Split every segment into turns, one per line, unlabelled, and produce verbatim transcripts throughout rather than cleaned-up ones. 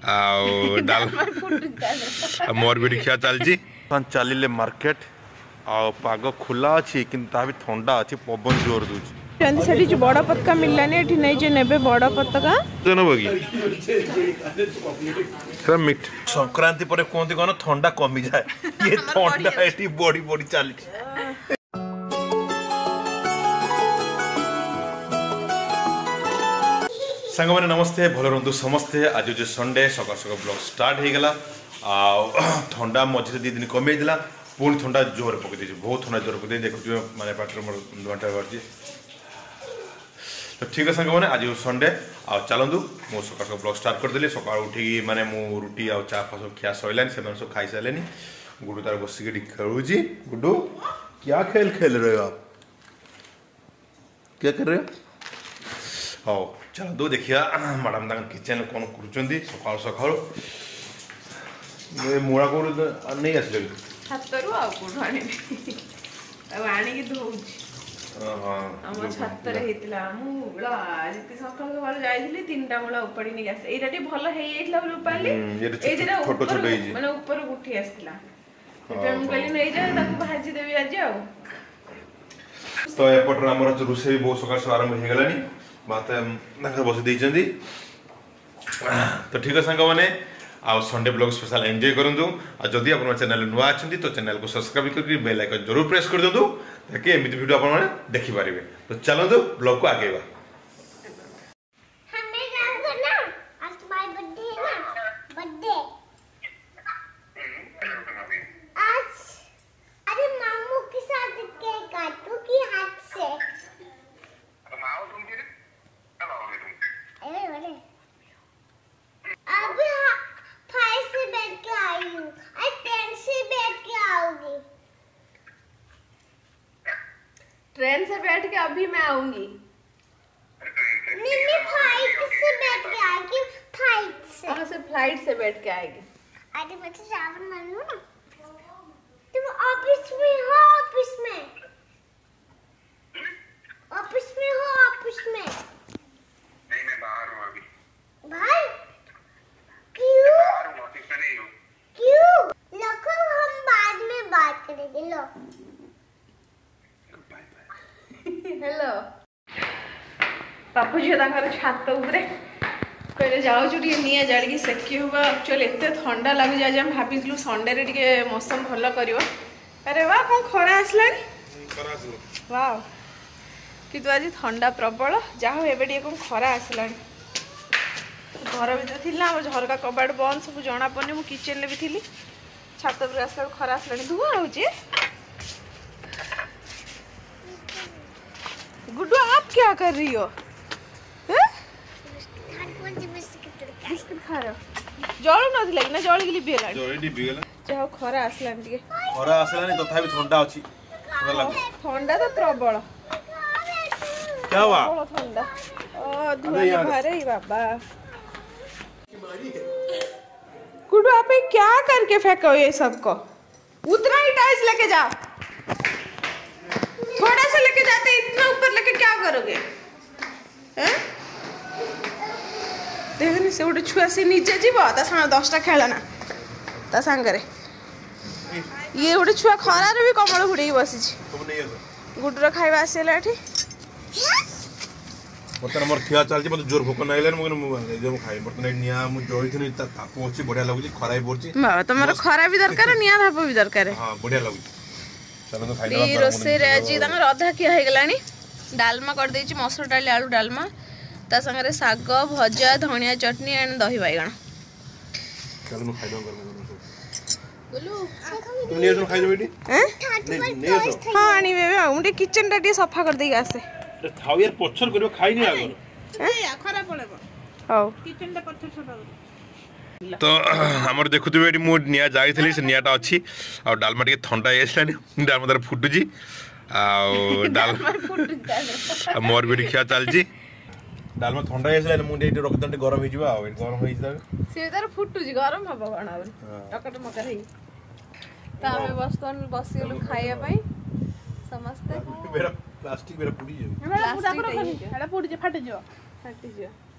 आउ डाल मोर भी खिया चलजी चलिले मार्केट आ पाग खुला अच्छी कि ठंडा अच्छी पवन जोर दूची
सेठी बड़ पतका मिललानी एठी नै जे नेबे बड़ पतका
जनबगी सर मिट संक्रांति पर कोंती कोन ठंडा कमी जाए ये ठंडा एठी बड़ी बड़ी चली संग माने नमस्ते भल रंतु समस्ते आज जो संडे सका सका ब्लॉग स्टार्ट हो गला आ ठंडा मझे दी दिन कमी दिला पुणी ठंडा जोर पकई दे बहुत ठंडा जोर पकई देखु माने पाटर मोर दुआटा बारजी तो ठीक है संग मैंने आज संडे आ चलतु मु सका सका ब्लॉग स्टार्ट करदेली सका उठी माने मु रुटी आ चा फा सब खिया सैलानी से सब खाई सारे गुडू तार बसिक खेलुची गुडू क्या खेल खेल रहे हो आप क्या कर रहे हो हाँ चलो देखिया मैडम तक किचन कौन कर सका सका मुड़ा को नहीं आस तो एपटर आम रोसे बहुत सका आरंभ हो गलानी बात बस देती तो ठीक है सांग मैंने आ संडे ब्लॉग स्पेशल एंजॉय करूँ आ जदि आप चैनल नुआ अच्छी तो चैनल को सब्सक्राइब करके बेल आइकन जरूर प्रेस कर दिंतु ताकि एमती वीडियो आप देखिपारे तो चलतु ब्लॉग को आगे
ट्रेन से बैठ के अभी मैं आऊंगी
मम्मी फ्लाइट से बैठ के आएगी फ्लाइट से
कहां से फ्लाइट से बैठ के आएगी
अरे मैं तो चावल मानू ना तुम ऑफिस में हो ऑफिस में ऑफिस में हो ऑफिस में
नहीं मैं बाहर हूं अभी
बाहर क्यों
बाहर हूं ऑफिस में नहीं हूं
क्यों लखो हम बाद में बात करेंगे लो
हेलो बापू झील छात उपरे कहले जाऊँ टे निआ जाड़ी सेकी हम एक्चुअली एत ठंडा लगुच आज हम भाविलु संडे रे टिके मौसम भल कर अरे वाह कौन खरा आसला वाह कि आज ठंडा प्रबल जाओ एबे कौन खरा आसला घर भर थी झरका कबाड़ बंद सब जना पड़नी मु किचन भी थी छात पर आसला खरा आसला धुआं हो गुड्डू आप क्या कर रही हो बिस्किट खा रहे हो जल नथि लगी ना जल गिली बिला
जल डिबी गेला
जाओ खरा आसलान टिके
खरा आसलानी तथापि ठंडा अछि ठंडा लागो
ठंडा तो प्रबल
क्या हुआ
प्रबल ठंडा ओ धुआं भरे बाबा गुड्डू आप क्या करके फेंको ये सबको उतना ही टाइल्स लेके जाओ थोड़ा सा लेके जाते इतना ऊपर लेके क्या करोगे हैं देखनी से गोटे छुआ से नीचे जीव ता साथ दसटा खेलना ता सांगरे ये गोटे छुआ खरार भी कमल घुड़े बसी गुडुर खाଇବା आसेला एठी
बर्तन मोर खिया चलछि मते जोर भोक नाइले मु मु जे खाइ बर्तन निया मु जोइथिनि ता ताप अछि बढ़िया लागुछि खराई पड़छि
बाबा तमर खरा भी दरकार निया धाप भी दरकार
हां बढ़िया लागुछि चलो तो खाइला
ये रोसे रे जी तमर अधा किया हे गलानी डालमा कर देछि मसुर डाली आलू डालमा ता संगे साग भजा धनिया चटनी एंड दही बैगण
चलो नु खाइदो कर
बोलू
तुम ने जो खाइदो बेटी हैं ने जो
हां आनी बेबे उंडे किचन टा टी सफा कर देई आसे
खाओ यार पछर करियो खाइ नै आगर
ए खरा पड़ेबो हां किचन टा पछर सफा कर
तो हमर देखुथबे एटी मु निया जाईथली से नियाटा अछि आ डालमा टिके ठंडा एसलानी डालमा दर फुटुजी आ डालमा फुटुजी मोर भी खिया चलजी डालमा ठंडा एसलानी मु एटी रख दंटे गरम हिजबा आ गरम होई जा
से दर फुटुजी गरम हबो गणा टकट मकर हेई ता हमें बस्तन बसिलु खाइया पई समस्त मेरा
प्लास्टिक मेरा पुडी जे
प्लास्टिक एटा पुडी जे फाटि जो फाटि जो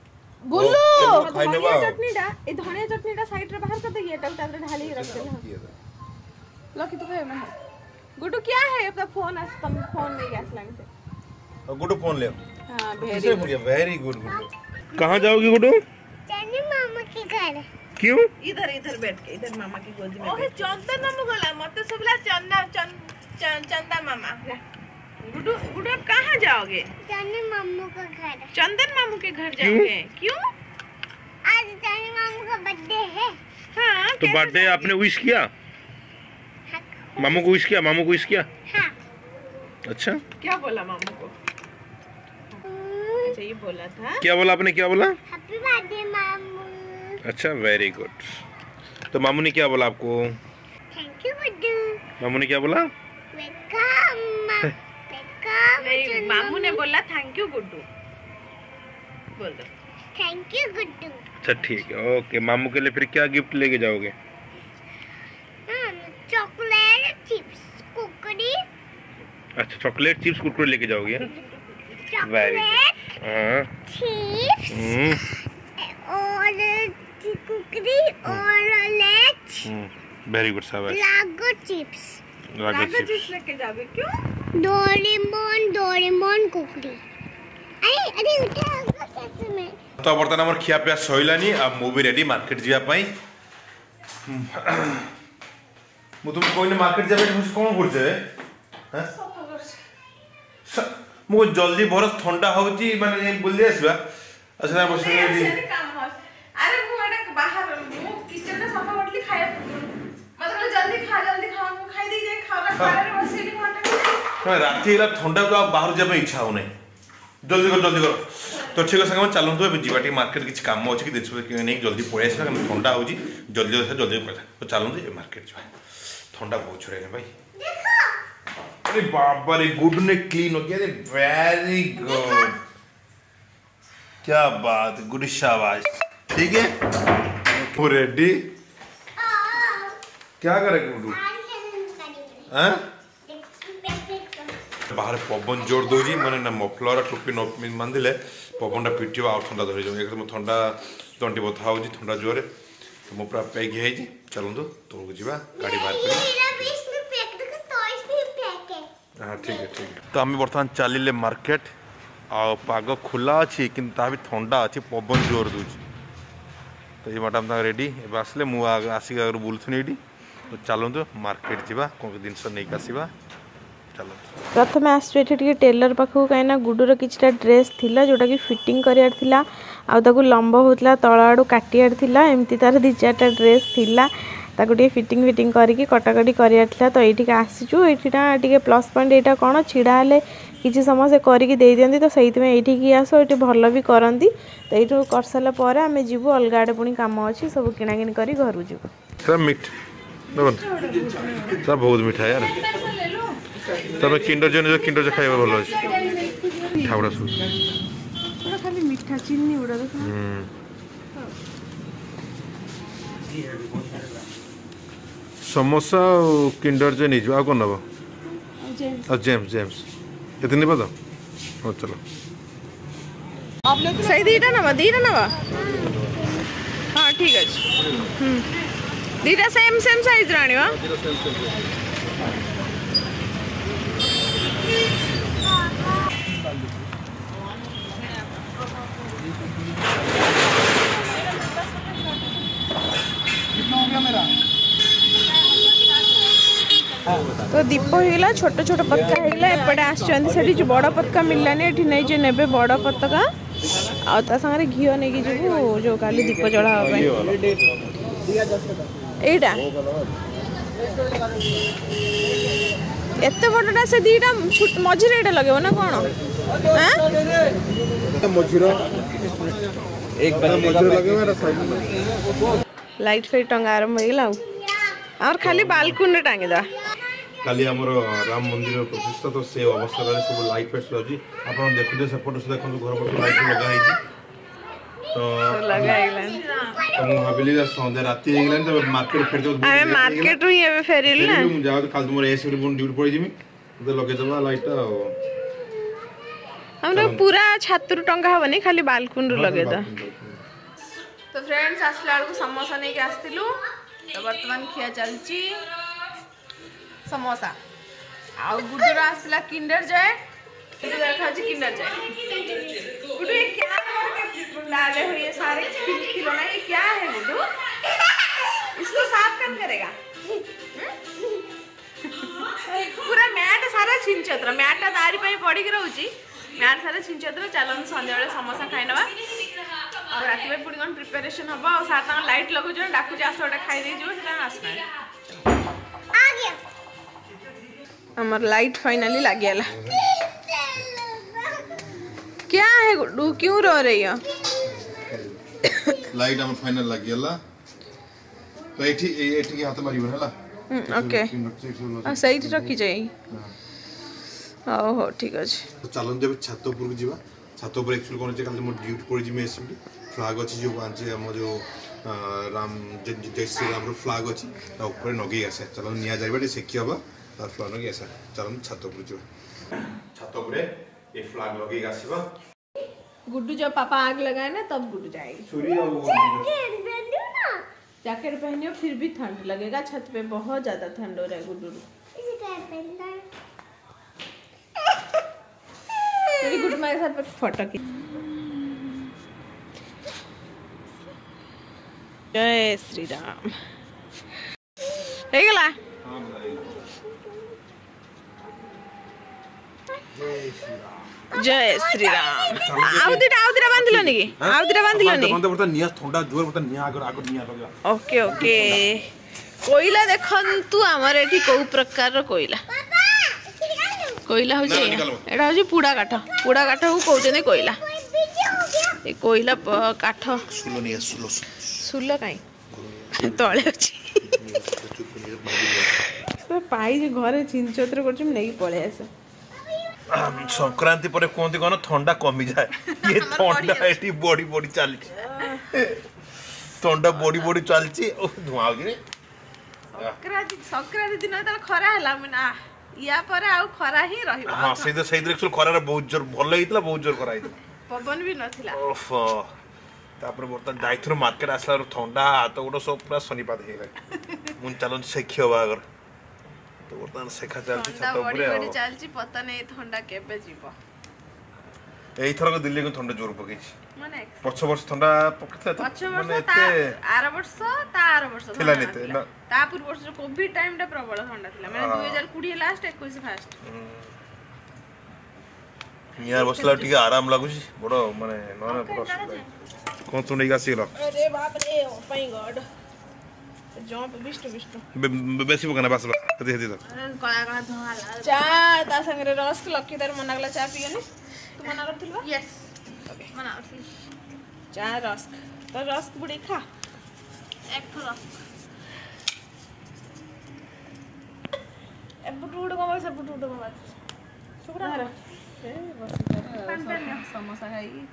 गुल्लू
खाई
धनिया
लेबा
चटनीटा ए धनिया चटनीटा साइड रे बाहर कर दे ये टाल तादरे ढाली के रख दे लकी तो खाए ना गुड्डू क्या है अपना फोन आस तुम फोन नहीं आस लाने से
गुड्डू फोन ले
हां
किसने फोन किया वेरी गुड गुड्डू कहां जाओगी गुड्डू
जाने मामा के घर
क्यों
इधर इधर बैठ के इधर मामा की गोदी में ओए चंदन मामू गला मते सबला चंदा चंदा मामा गुड्डू गुड्डू आप कहां जाओगे
जाने मामू का घर
चंदन मामू के घर जाओगे क्यों
आज जाने मामू का बर्थडे है
हां
तो बर्थडे आपने विश किया मामू को विश किया मामू को विश किया
हाँ
अच्छा
क्या बोला मामू को अच्छा ये बोला था
क्या बोला आपने क्या बोला
हैप्पी बर्थडे मामू
अच्छा वेरी गुड तो मामू ने क्या बोला आपको
थैंक यू गुड्डू
मामू ने क्या बोला
वेलकम वेलकम
नहीं मामू ने बोला थैंक यू गुड्डू बोल दो
थैंक यू गुड्डू
अच्छा ठीक है ओके मामू के लिए फिर क्या गिफ्ट लेके जाओगे
चॉकलेट चिप्स कुरकुरी
अच्छा चॉकलेट चिप्स कुरकुरे लेके जाओगे वेरी गुड हाँ
चिप्स
हम्म
और कुरकुरी और लेच
वेरी गुड शाबाश
लागो चिप्स
लागो
चिप्स
चिप्स
लेके जाओगे क्यों
डोरेमोन डोरेमोन कुरकुरी अरे अरे उठा कैसे में
तो बर्तमान हमर खिया पिया सइलानी आ मूवी रेडी मार्केट जिया पई मु तुम कोइने मार्केट जाबे कोन करछे हैं मु जल्दी बरस ठंडा होची माने बुली आसबा अच्छा बस
अरे मु एटा बाहर मु किचन में सफा करली खाए मतलब जल्दी खा जल्दी खा मु खाई दे जाए खाना खाना रे बसी नहीं माटा
राती होला ठंडा तो बाहर जाबे इच्छा हो नै जल्दी कर जल्दी कर तो ठीक है संग चलूँ तो जीवा मार्केट किसी काम अच्छे कि देश नहीं जल्दी पड़े आसा ठंडा हो जल्दी जल्दी पड़ा तो चलूँ ये मार्केट जा ठंडा बहुत छुड़े भाई अरे बाबा रे गुड ने क्लीन हो गया रे वेरी गुड क्या बात गुड शाबाश ठीक है वो रेडी क्या करेगा गुड्डू हैं बाहर पवन जोर दौजी मैंने ना मफलर टोपी न बांधिले पवन पिटिव आ ठंडा धरी जाऊ एकदम ठंडा तंटी बथा हो ठंडा जोरे तो मु पूरा पैक है चलू तौक जा गाड़ी बाहर हाँ ठीक है ठीक है तो आम बर्तमान चलिले मार्केट आ पाग खोला अच्छी कि भी ठंडा अच्छी पवन जोर दूची तो ये मैडम रेडी एवं आसले मुझे आसिक आगे बुलुनी ये तो चलते मार्केट जा कौन जिनस नहीं आसवा चलो
प्रथम आसुए टेलर पाखु कहीं गुडूर किछटा ड्रेस थिला जोटा कि फिटिंग करियार थिला आ ताकु लंब होतला तळ आडू काटियार थिला एमती तार दि चारटा ड्रेस थिला ताकु टे फिटिंग फिटिंग करके कटाकटी करियार थिला तो एठी आसीचु एठीटा टिके प्लस पॉइंट एटा कोन छिडा हेले किछि समय से करके दे दियंती तो सहित में एठी की आसो एठी भल भी करंती तो एठू कर साला परे आमे जीवु अलगा आडे पुनी काम अछि सब किना किन करी घर जीवु
सब मीठ सब बहुत मीठा यार तब किंडर जो जो किंडर जो खाइबा भलो अछि ठावड़ा सु
थोड़ा खाली मीठा चीनी उड़ा दो
हम्म समोसा और किंडर जो नहीं आ कोन नबो
जेम्स
और जेम्स जेम्स इतने बता हां चलो
आप लोग सही दीटा ना दीटा ना हां ठीक है हम दीटा सेम सेम साइज रानी वा तो दीप होगा छोट छोट पतका होगा एपटे आसछंती जो बड़ पतका मिललानी एठी नहीं जे नेबे बड़ पतका आ ता संगे घियो नहीं जीवु जो काली दीप जड़ा एटा एते बड़टा से दीटा मझिरे एटा लगेबो ना कोन हैं
मझिरा एक मझिरा लगेबो ना साइड में
लाइट फेट टंगा आरंभ होइला और खाली बालकनी टांगी दा
काली हमर राम मंदिर प्रतिष्ठा तो से अवस्था रे सब लाइट फेट लजी आपण देखुते सेपट से देखन घर पर लाइट लगा है तो
लगा गेलन
तो मु भाबिली संध्या राती हे गेलन तो मार्केट फेर दो
आमे मार्केट रु एबे फेरिल ना
मु जाउ काल तुमर एस रे बोन ड्यूटी पड़ी जिमी तो लगे दबा लाइट
हमरा पूरा छात्र टंगा हबनी खाली बालकनी रु लगे दा तो फ्रेंड्स आसला बेलू समोसा नहीं आसलु तो बर्तमान खिया चलची समोसा आउ गुडूर आसला किंडर जय देखा किंडर जय गुडू ये क्या है लाले हुए सारे खिलौना ये क्या है गुडू इसको साफ कौन करेगा पूरा मैट सारा छिंचत्र मैटा दारी पे पड़ी रहुची मैट सारा छिंचत्र चलन संध्या बेले समोसा खाई नवा और रात में पुणी कौन प्रिपरेशन हम और सात लाइट लगो डाकू आस गोटे खाई आमर लाइट फाइनली लगे क्या है गुड्डू क्यों रो रही हो
लाइट हम फाइनल लग गया तो एठी एठी के हाथ मारियो हला
ओके आ सही रखी जाई ओहो ठीक अछि
तो चलन जब छात ऊपर जीवा छात ऊपर एक्चुअली कोन जे खाली मो ड्यूटी पड़ी जी एसएमडी फ्लैग अछि जो आंचे हम जो राम जय श्री राम रो फ्लैग अछि ता ऊपर नगी आसे चलन निया जाइबा सेकी हबा तार फ्लैग नगी आसे चलन छात ऊपर जीवा छात ऊपर ये फ्लैग लगे आसीबा
गुड्डू जब पापा आग लगाए ना तब गुड्डू जाएगी
छुरी और
जैकेट पहनियो फिर भी ठंड लगेगा छत पे बहुत ज्यादा ठंड हो रहा है गुड्डू मेरी गुड्डू मेरे साथ पर फोटो की जय श्री राम हेगला जय श्री राम आउदिटा आउदिटा बांधिलो निकी आउदिटा बांधिलो नि
बंद बर्तन निया ठंडा जोर बर्तन निया आगर आगर निया लगा
ओके ओके कोइला देखंतु हमर एठी को प्रकार रो कोइला कोइला हो जे एडा हो जे पुडा काठ पुडा काठ को कहउते कोइला ए कोइला काठ
सुलो निया सुलो
सुलो काई तळे अछि तो पाई जे घरे चिंचोत्र करछम नै पळे आसे
संक्रांति पर कहते कौन ठंडा कमी जाए ये ठंडा एटी बॉडी बॉडी चलती ठंडा बॉडी बॉडी चलती धुआं हो कि
संक्रांति संक्रांति दिन त खरा हला मना या पर आ खरा ही रहिबा
हां से तो सही एक्चुअली खरा बहुत जोर भल हितला बहुत जोर खरा हितला
पवन भी नथिला
ओफ तापर बर्तन जाइथरो मार्केट आसला ठंडा तो गोटो सब पूरा सनीपात हे गय मुन चलन सेखियो बागर तो बर्तन सेखा चलती छत ऊपर
बड़ी चलची पता नहीं ठंडा केबे जीवो
एई थरक दिल्ली को ठंडा जोर पकै छी
माने
पाँच वर्ष ठंडा पकते
पाँच वर्ष ता आर वर्ष ता आर वर्ष
थिला नेते ना
ता पूर्व वर्ष कोविड टाइम टा प्रबल ठंडा थिला माने दो हज़ार बीस लास्ट इक्कीस फर्स्ट
यार बसला टिके आराम लागु छी बडो माने नने बडो कोन तू नै गासी लो
अरे बाप रे ओ माय गॉड जंप बिष्ट बिष्ट
बेसी बकना बस दे दे
कला कला धोला चा ता संगे रस लकी तार मना गला चा पियनी तू मना करथिलबा यस ओके मना करथिल चा रस तो रस बुडी खा एक थो रस ए बुटू बुटू को सब बुटू बुटू को शुक्र रे ए बस समोसा खाई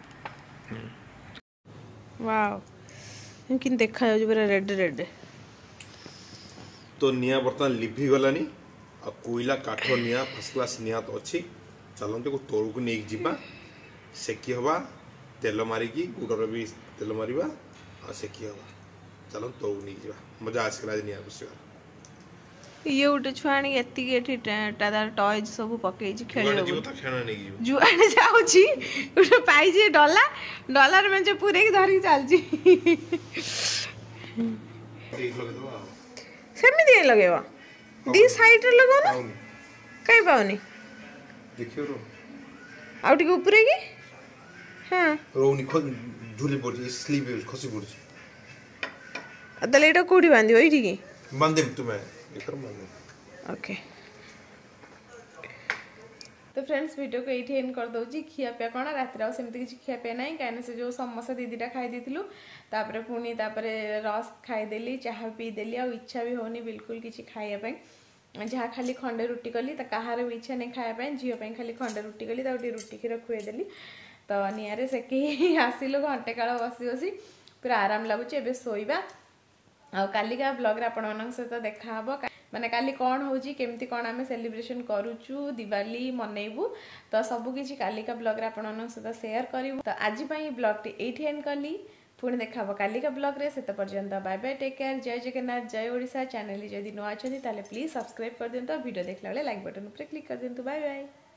वाओ किन देखा जाउ पूरा रेड रेड
तो निया बर्तन लिभि गलानी आ कोइला काठ निया फर्स्ट क्लास निया तो अच्छी चलते को तोड़ को नहीं जीवा सेकी हवा तेल मारिकी गुडर भी तेल मारिबा आ सेकी हवा चलो तोड़ को नहीं जीवा मजा आसला निया बसिबा
ये उठे छुआणी एति एठी टादार टॉयज सब पके छी खेले
जीव त खेना नहीं जीव
जुआने जाउ छी उठे पाई जे डॉलर डॉलर में जे पूरे की धरी चल छी
देख लगे तो
सेमी दे लगेवा दी साइड रे लगो ना काई पाउनी
देखियो रो
आउ टिके ऊपरे की हां
रोनी खो झुली पड़ी स्लीप खसी पड़ी
अदले एटा कोडी बांधी होई ठीक
बांधे तुम्हें इधर बांधे
ओके तो फ्रेंड्स वीडियो को ये एंड कर दूसरी खिया पिया कौन रात सेमती किसी खिया पिया ना कहीं से जो समोसा दीदीटा खाई देलु तापर पुणी तापर रस खाईदेली चाह पीदेली आ इच्छा भी होनी बिल्कुल किसी खायापी जहाँ खाली खंडे रुटी कली तो कहार भी इच्छा नहीं खायापी झील खाली खंडे रुटी कली गोटे रुटी क्षीर खुएदेली तो निआरे सेकी आसिलु घंटे काल बसी बसी पूरा आराम लगुच ए शोवा आ कालिका ब्लॉग आपण मन सहित देखा माने काली कौन होची केमती कौन आमे सेलिब्रेशन करूचु दिवाली मनैबू तो सब किछि कालिका ब्लॉग रे आपण मन सहित शेयर करिवु तो आज पई ब्लॉग टी एठी एंड कली
पुणी देखा काली का ब्लॉग रे से पर्यंत बाय बाय टेक केयर जय जगन्नाथ जय ओडिशा चैनल जदि नुआ अच्छी ताले प्लीज सब्सक्राइब कर दिंतु वीडियो देखला बेले लाइक बटन ऊपर क्लिक कर दिंतु बाय बाय।